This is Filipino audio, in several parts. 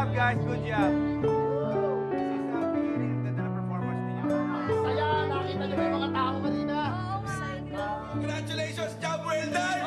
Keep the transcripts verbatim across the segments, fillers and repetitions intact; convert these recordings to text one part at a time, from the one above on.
job, guys. Good job. This is the beginning. Ang ganda ng performance ninyo. Saya, nakita niyo ba yung mga tao kanina? Congratulations, job well done!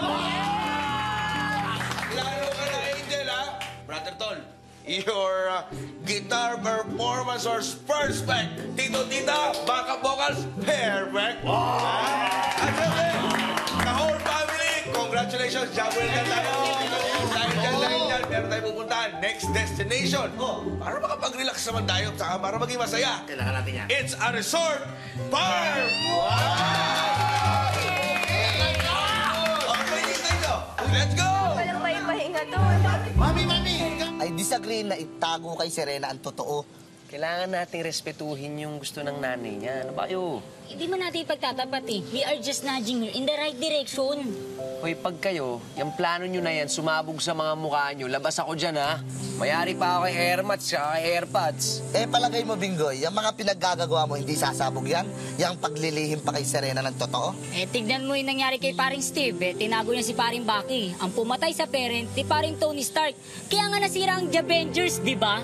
Lalo ka na, Angel, ha? Brother Tol, your uh, guitar performance was perfect. Tito, tita, backup vocals, perfect. At syempre, the whole family, congratulations, job well done tayo. Dahil dyan, dahil dyan, meron tayo pupuntahan, next destination. Para makapag-relax naman tayo, saka para maging masaya. Kailangan natin yan. It's a resort farm! Let's go! Walang pahipahinga to. Mami, mami! I disagree na itago kay Serena ang totoo. Kailangan nating respetuhin yung gusto ng nanay niya. Ano ba kayo? Hindi mo natin ipagtatapat eh. We are just nudging her in the right direction. Hoy, pag kayo, yung plano nyo na yan, sumabog sa mga mukha nyo, labas ako dyan, ha? Mayari pa ako kay Airmats at kay Airpods. Eh, palagay mo, Bingoy, yung mga pinaggagawa mo, hindi sasabog yan? Yung paglilihim pa kay Serena ng totoo? Eh, tignan mo yung nangyari kay paring Steve. Eh, tinago niya si paring Bucky. Ang pumatay sa parent ni paring Tony Stark. Kaya nga nasira ang Avengers, di ba?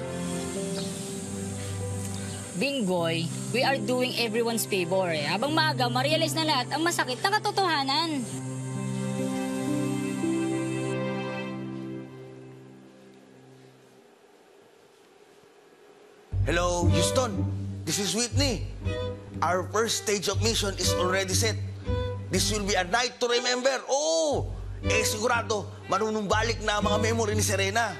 Bingoy, we are doing everyone's favor. Eh. Habang maaga, ma-realize na lahat ang masakit na katotohanan. Hello, Houston. This is Whitney. Our first stage of mission is already set. This will be a night to remember. Oh! Eh, sigurado, manunumbalik na ang mga memory ni Serena.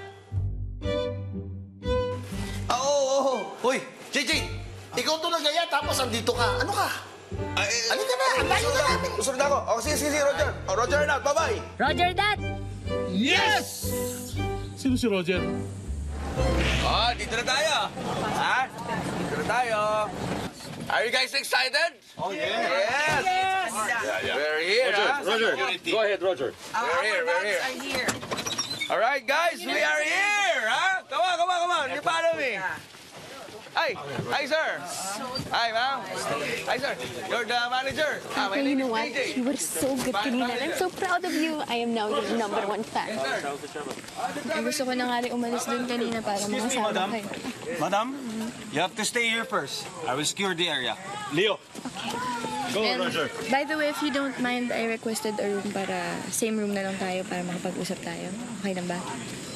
Ah, oo, oo, oo. Hoy, J J, ikaw to nagaya tapos andito ka. Ano ka? Ay, eh, Halika na, ang layo na natin. Usunod na ako. Oh, sige, sige, sige, Roger. Oh, Roger na, bye-bye. Roger that! Yes! Sino si Roger? Oh, dito na tayo. Ha? Dito na tayo. Are you guys excited? Oh, yeah. Yes! Yes! We're here, ha? Roger, go ahead, Roger. We're here, we're here. are here. All right, guys, we are here, ha? Come on, come on, come on. You follow me. Hi. Hi, sir. Hi, ma'am. Hi, sir. You're the manager. Ah, my You name know is what? J J. You were so good kanina. I'm so proud of you. I am now your number one fan. Ay, gusto ko na nga rin umalis doon kanina para makasama kayo. Madam, you have to stay here first. I will secure the area. Leo. Go, And, Roger. by the way, if you don't mind, I requested a room para same room na lang tayo para makapag-usap tayo. Okay lang ba?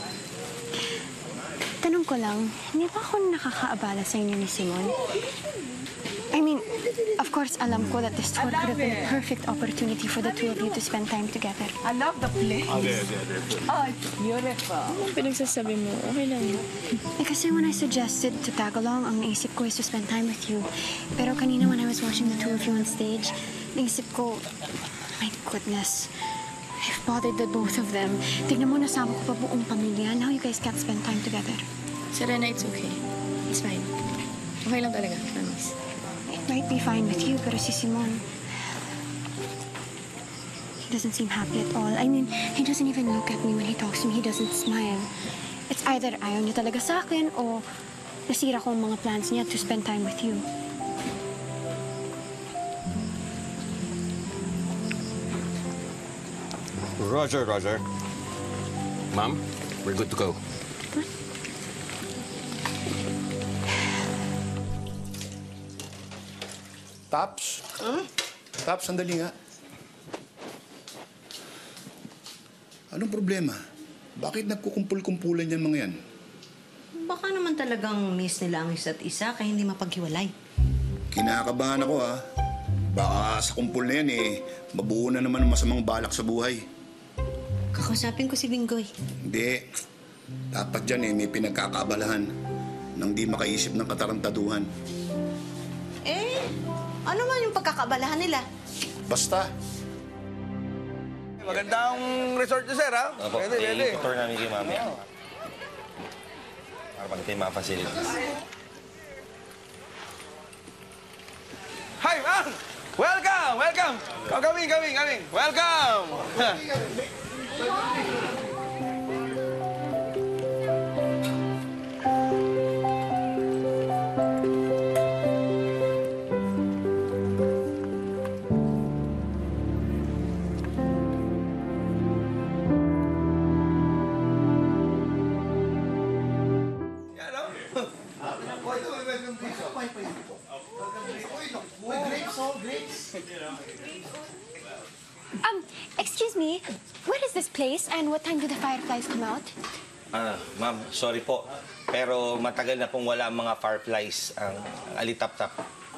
Tanong ko lang, hindi ba ako nakakaabala sa inyo ni Simon? I mean, of course, alam ko that this tour could have been a perfect opportunity for the two of you to spend time together. I love the place. Okay, okay, okay. Oh, it's beautiful. Anong pinagsasabi mo? Okay lang. Eh, kasi when I suggested to tag along, ang naisip ko is to spend time with you. Pero kanina when I was watching the two of you on stage, naisip ko, my goodness, I've bothered the both of them. Tignan mo, nasama ko pa buong pamilya. Now you guys can't spend time together. Serena, it's okay. It's fine. Okay lang talaga, promise. It might be fine with you, pero si Simon, he doesn't seem happy at all. I mean, he doesn't even look at me when he talks to me. He doesn't smile. It's either ayaw niya talaga sa akin o nasira ko ang mga plans niya to spend time with you. Roger, Roger. Ma'am, we're good to go. Taps? Huh? Taps, sandali nga. Anong problema? Bakit nagkukumpul-kumpulan yan mga yan? Baka naman talagang miss nila ang isa't isa kaya hindi mapaghiwalay. Kinakabahan ako, ha? Baka sa kumpul na yan, eh, mabuo na naman ang masamang balak sa buhay. Kakausapin ko si Bingoy. Hindi. Dapat dyan, eh, may pinagkakaabalahan nang di makaisip ng katarantaduhan. Eh, ano man yung pagkakabalahan nila? Basta. Magandang resort to, sir, ha? Opo, Pwede, pwede. i-tour namin kayo mamaya. Para pag tayo mga facilities. Hi, ma'am! Welcome! Welcome! Oh, coming, coming, coming! Welcome! Um, excuse me, what is this place and what time do the fireflies come out? Ah, ma'am, sorry po. Pero matagal na pong wala ang mga fireflies ang alitap-tap.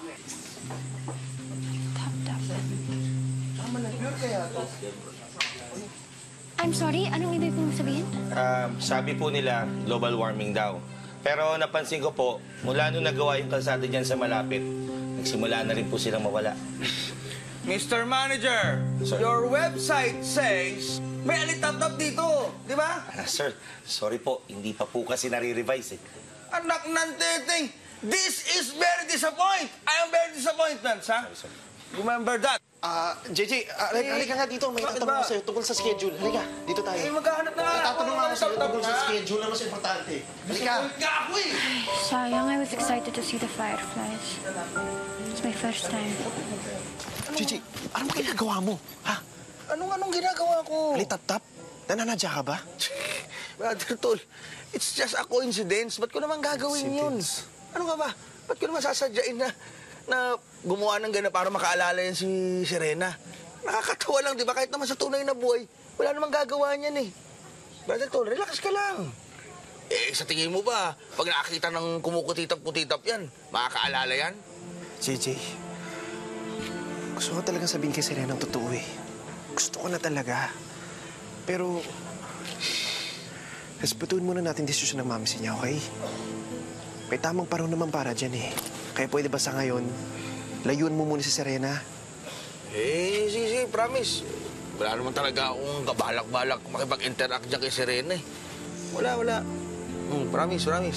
I'm sorry, anong ibig mong sabihin? Ah, sabi po nila, global warming daw. Pero napansin ko po, mula nung nagawa yung kalsada dyan sa malapit, nagsimula na rin po silang mawala. Mister Manager, your website says may alitap-tap dito, di ba? Ah, sir, sorry po, hindi pa po kasi nare-revise eh. Anak ng teting, this is very disappoint. I am very disappointed, ha? Remember that. Ah, J J, uh, halika, halika nga dito. May Bakit tatanong ba? ako sa'yo tungkol sa schedule. Halika, dito tayo. Eh, maghahanap na nga May tatanong ako ng ako sa'yo alitap-tap, tungkol sa ha? schedule na mas importante. Halika. Ka ako eh. Sayang, I was excited to see the fireflies. It's my first time. J J, anong ginagawa mo? Ha? Anong anong ginagawa ko? Alitap-tap? Nananadya ka ba? Brother Tol, it's just a coincidence. Ba't ko naman gagawin yun? Ano nga ba? Ba't ko naman sasadyain na, na gumawa ng gana para makaalala yan si Serena? Nakakatawa lang, di ba? Kahit naman sa tunay na buhay, wala namang gagawa niyan eh. Brother Tol, relax ka lang. Eh, sa tingin mo ba, pag nakakita ng kumukutitap-kutitap yan, makakaalala yan? J J, gusto ko talagang sabihin kay Serena ang totoo eh. Gusto ko na talaga. Pero, respetuhin muna natin desisyon ng mami niya, okay? May tamang panahon naman para dyan eh. Kaya pwede ba sa ngayon, layuan mo muna si Serena? Eh, si, si, promise. Wala naman talaga akong kabalak-balak makipag-interact dyan kay Serena eh. Wala, wala. Hmm, promise, promise.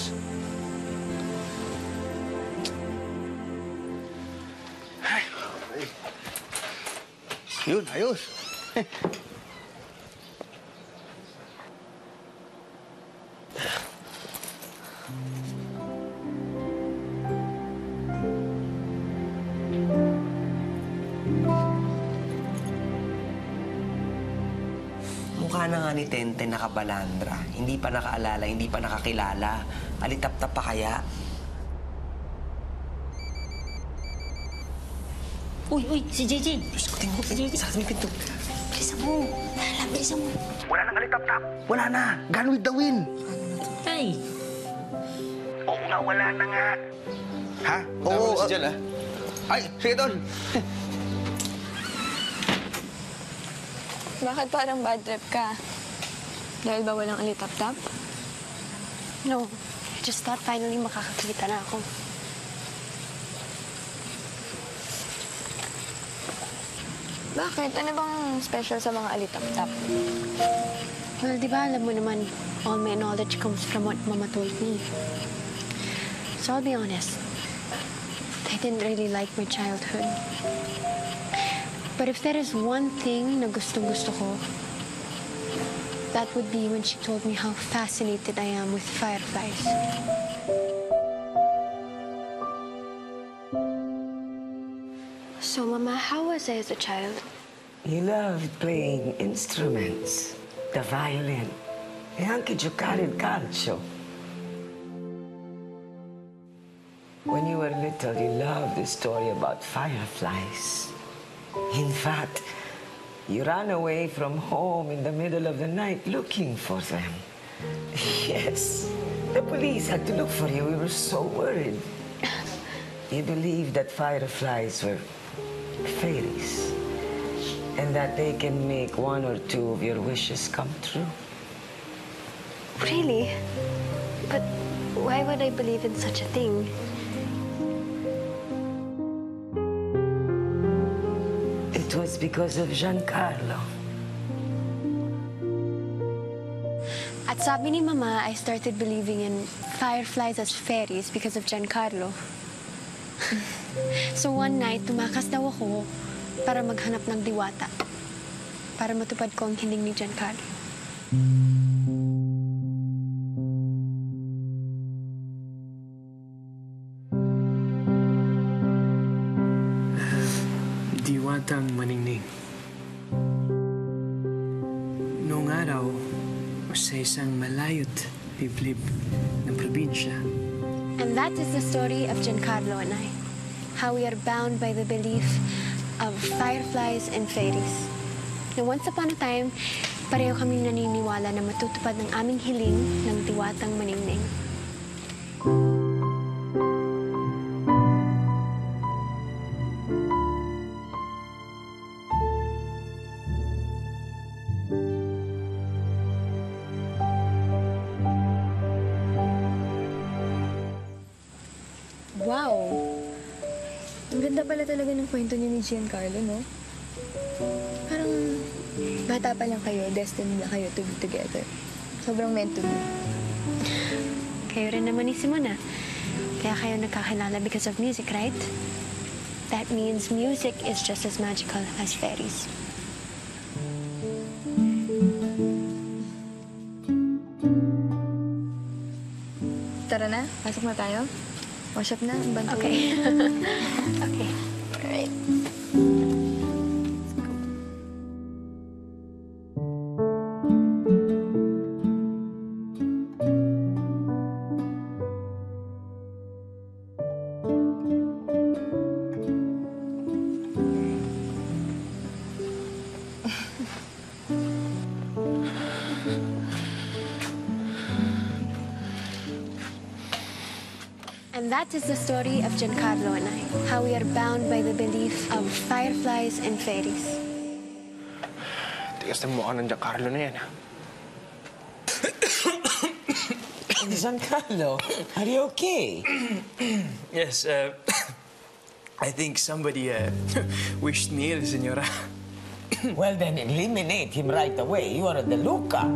Ay. Yun, ayos. Mukha na nga ni Tenten nakabalandra. Hindi pa nakaalala, hindi pa nakakilala. Alitap-tap pa kaya? Uy, uy, si J J. Sagutin mo, sarap mo yung pinto. Bilisan mo. Lala, bilisan mo. Wala nang alitap-tap. Wala na. Gone with the wind. Ay. Oo nga, wala na nga. Ha? Oo. Tama na si ah. Jan, ha? Ay, sige, Tol. Bakit parang bad trip ka? Dahil ba walang alitap-tap? No, I just thought finally makakakita na ako. Bakit? Ano bang special sa mga alitap-tap? Well, di ba alam mo naman, all my knowledge comes from what Mama told me. So I'll be honest, I didn't really like my childhood. But if there is one thing na gustong-gusto ko, that would be when she told me how fascinated I am with fireflies. So, Mama, how was I as a child? You loved playing instruments, the violin, e anche giocare il calcio. When you were little, you loved the story about fireflies. In fact, you ran away from home in the middle of the night looking for them. Yes, the police had to look for you. We were so worried. You believed that fireflies were fairies and that they can make one or two of your wishes come true. Really? But why would I believe in such a thing? It was because of Giancarlo. At sabi ni Mama, I started believing in fireflies as fairies because of Giancarlo. So one night, tumakas daw ako para maghanap ng diwata. Para matupad ko ang hiling ni Giancarlo. Diwatang maningning. Noong araw, sa isang malayot liblib ng probinsya. And that is the story of Giancarlo and I. How we are bound by the belief of fireflies and fairies. Na once upon a time, pareho kaming naniniwala na matutupad ng aming hiling ng Diwatang Maningning. Wow! Ang ganda pala talaga ng kwento niyo ni Giancarlo, no? Parang bata pa lang kayo, destined na kayo to be together. Sobrang meant to be. Kayo rin naman ni Simona. Kaya kayo nagkakilala because of music, right? That means music is just as magical as fairies. Tara na, pasok na tayo. Wash up na, ang banto. Okay. Okay. Alright. And that is the story of Giancarlo and I, how we are bound by the belief of fireflies and fairies. Tigas ng mukha ng Giancarlo na yan, ha? Giancarlo, are you okay? Yes, uh, I think somebody uh, wished me ill, Senora. Well, then eliminate him right away. You are the lookout.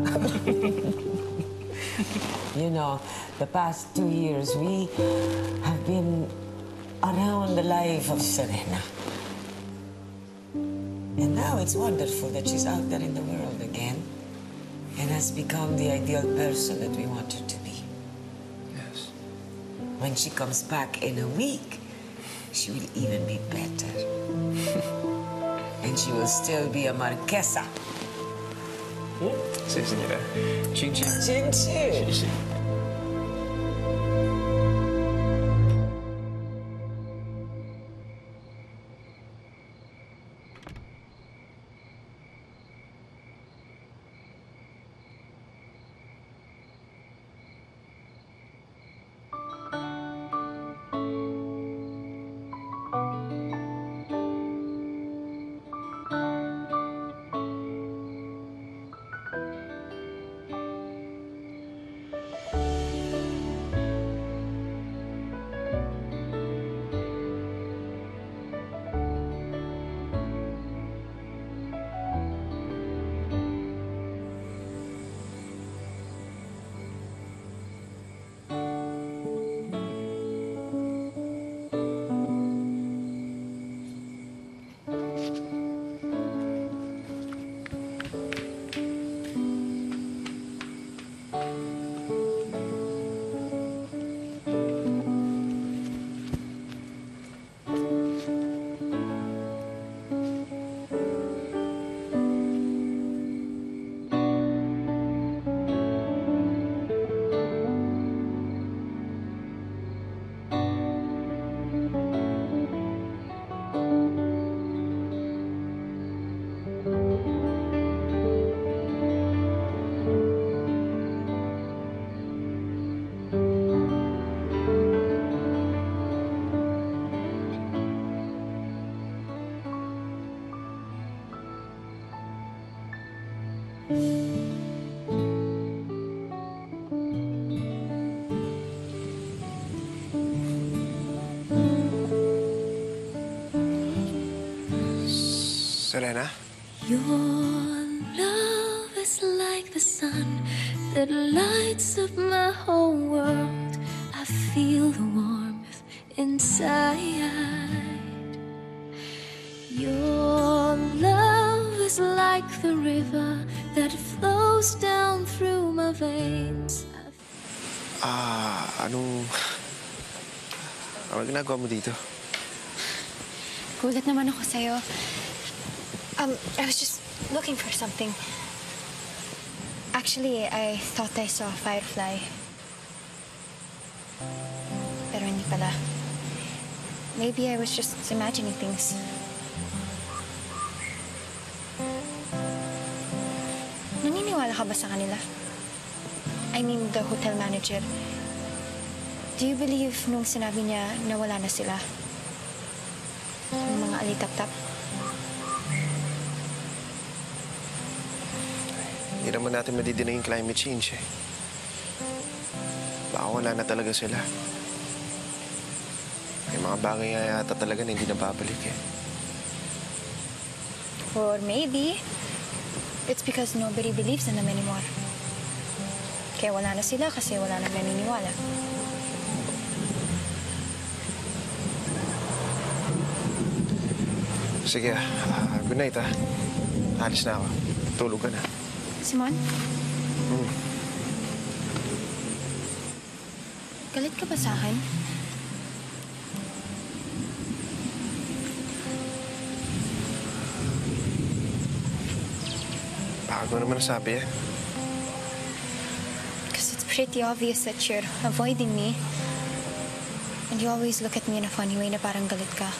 You know, the past two years, we have been around the life of Serena. And now it's wonderful that she's out there in the world again and has become the ideal person that we want her to be. Yes. When she comes back in a week, she will even be better. And she will still be a marquesa. Sí, señora. Ching, ching. Ching, ching. Ching, ching. Serena? Your love is like the sun that lights up my whole world. I feel the warmth inside. Your love is like the river that flows down through my veins. Ah, anong... Ano ginagawa mo dito? Gulat naman ako sa'yo. Um, I was just looking for something. Actually, I thought I saw a firefly. Pero hindi pala. Maybe I was just imagining things. ka ba sa kanila? I mean, the hotel manager. Do you believe nung sinabi niya na wala na sila? Yung mga alitap-tap? Hindi naman natin madidinay yung climate change eh. Baka wala na talaga sila. May mga bagay nga yata talaga na hindi na babalik eh. Or maybe, it's because nobody believes in them anymore. Kaya wala na sila kasi wala nang naniniwala. Sige, ah, good night ah. Alis na ako. Tulog ka na. Simon, Hmm. galit ka ba sa akin? Bago naman nasabi eh. Because it's pretty obvious that you're avoiding me. And you always look at me in a funny way na parang galit ka.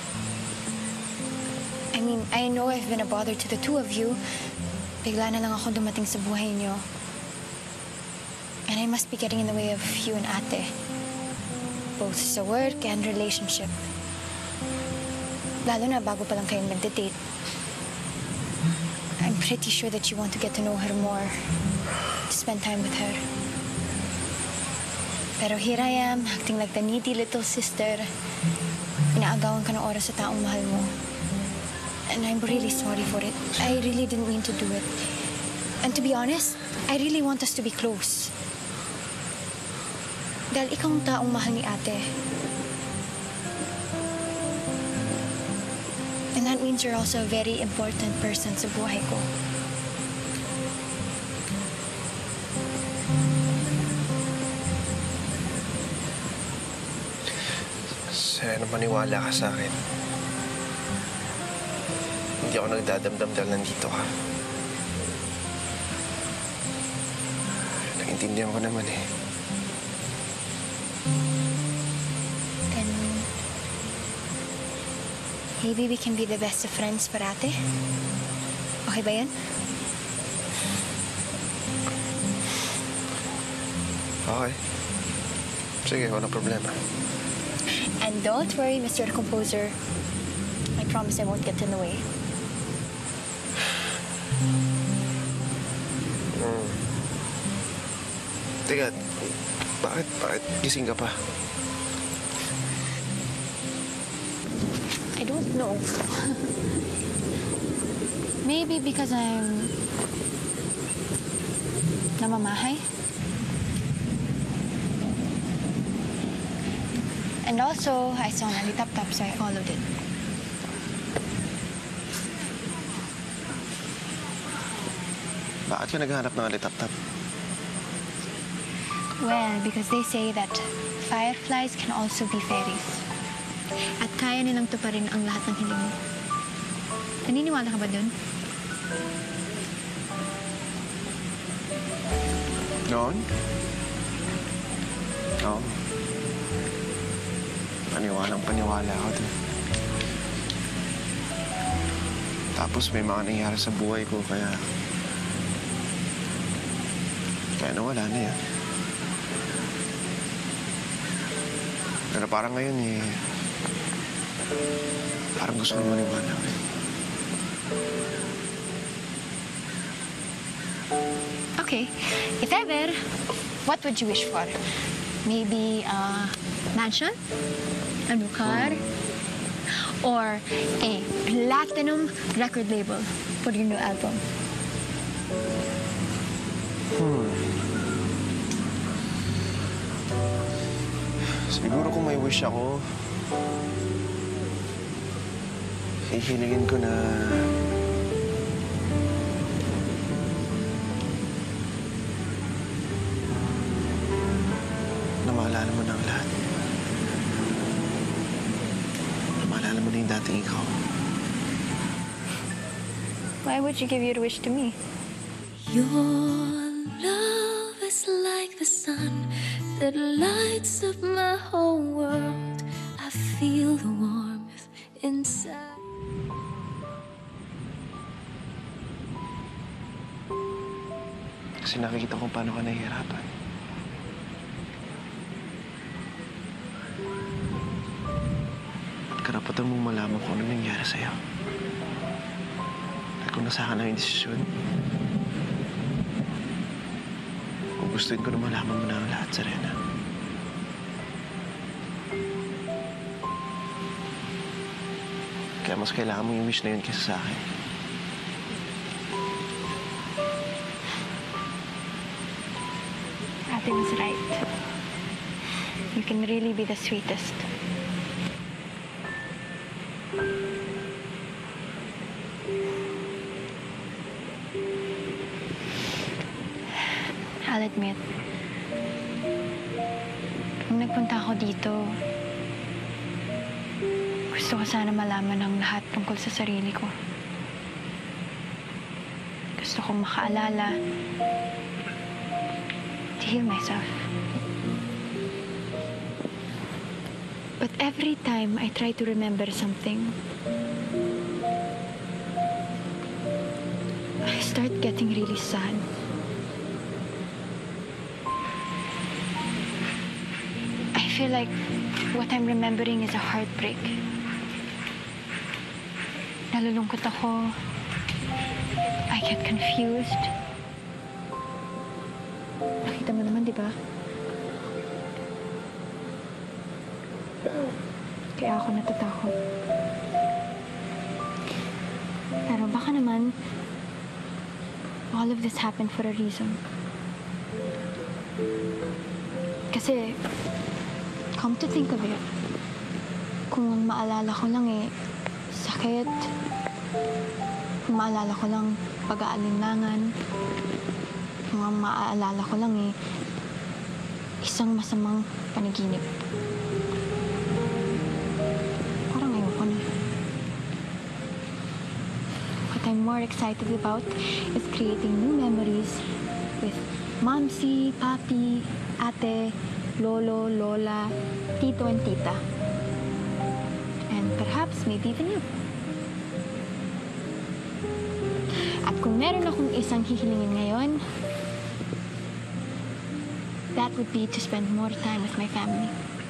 I mean, I know I've been a bother to the two of you. Bigla na lang ako dumating sa buhay niyo. And I must be getting in the way of you and ate. Both sa work and relationship. Lalo na bago pa lang kayong nagde-date. I'm pretty sure that you want to get to know her more. To spend time with her. Pero here I am, acting like the needy little sister. Inaagawan ka ng oras sa taong mahal mo. And I'm really sorry for it. I really didn't mean to do it. And to be honest, I really want us to be close. Dahil ikaw ang taong mahal ni ate. And that means you're also a very important person sa buhay ko. Sana maniwala ka sa akin. Hindi ako nagdadamdam dahil nandito ka. Naintindihan ko naman eh. Then, maybe we can be the best of friends parate? Okay ba yan? Okay. Sige, walang problema. And don't worry, Mister Composer. I promise I won't get in the way. Hmm. Teka, bakit, bakit gising ka pa? I don't know. Maybe because I'm namamahay. And also, I saw an alitap-tap, so I followed it. Bakit ka naghahanap ng alitap-tap? Well, because they say that fireflies can also be fairies. At kaya nilang tuparin ang lahat ng hiling mo. Naniniwala ka ba dun? Noon? Oo. Paniwalang paniwala ako dun. Tapos may mga nangyari sa buhay ko, kaya... Kaya nawala na yan. Pero parang ngayon eh... Parang gusto ko maniwala ko eh. Okay. If ever, what would you wish for? Maybe a mansion? A new car? Or a platinum record label for your new album? Hmm. Siguro kung may wish ako, hihilingin ko na na maalala mo na ang lahat. Na maalala mo na yung dating ikaw. Why would you give your wish to me? Your love is like the sun that lights up my whole world. I feel the warmth inside. Kasi nakikita kong paano ka nahihirapan. At karapatan mong malaman kung ano nangyari sa'yo. At kung nasa ka na yung desisyon, gustuin ko na malaman mo na ang lahat, Serena. Kaya mas kailangan mo yung wish na yun kaysa sa akin. Ate was right. You can really be the sweetest. I'll admit, nung nagpunta ako dito, gusto ko sana malaman ang lahat tungkol sa sarili ko. Gusto kong makaalala, to heal myself. But every time I try to remember something, I start getting really sad. I feel like what I'm remembering is a heartbreak. Nalulungkot ako. I get confused. Nakita mo naman, di ba? Kaya ako natatakot. Pero baka naman, all of this happened for a reason. Kasi, come to think of it, kung ang maalala ko lang eh, sakit, kung maalala ko lang pag-aalinlangan, kung ang maalala ko lang eh, isang masamang panaginip. Parang ayoko na. What I'm more excited about is creating new memories with Momsi, Papi, Ate, Lolo, Lola, Tito, and Tita. And perhaps maybe even you. At kung meron akong isang hihilingin ngayon, that would be to spend more time with my family.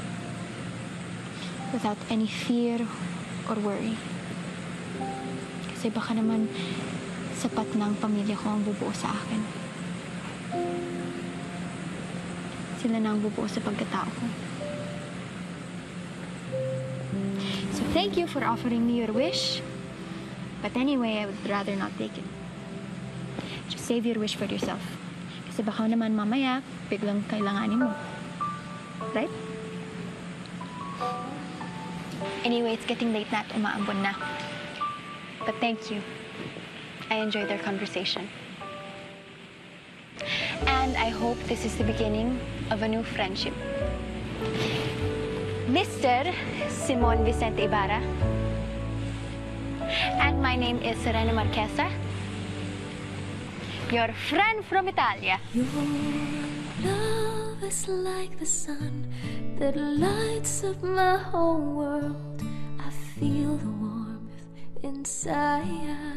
Without any fear or worry. Kasi baka naman sapat na ang pamilya ko ang bubuo sa akin. Sila na ang bubuo sa pagkatao ko. So thank you for offering me your wish. But anyway, I would rather not take it. Just save your wish for yourself. Kasi baka naman mamaya, biglang kailanganin mo. Right? Anyway, it's getting late na at umaambon na. But thank you. I enjoyed our conversation. And I hope this is the beginning of a new friendship. Mister Simon Vicente Ibarra. And my name is Serena Marquesa. Your friend from Italia. Your love is like the sun that lights up my whole world. I feel the warmth inside.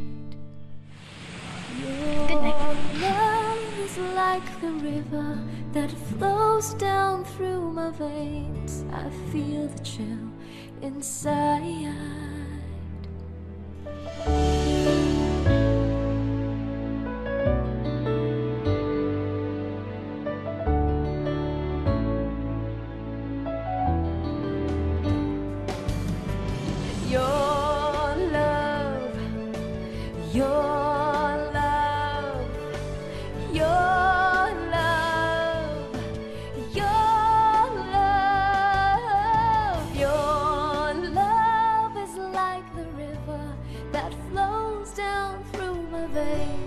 Good night. Your love is like the river that flows down through my veins. I feel the chill inside. Your love, your love, your love, your love, your love is like the river that flows down through my veins.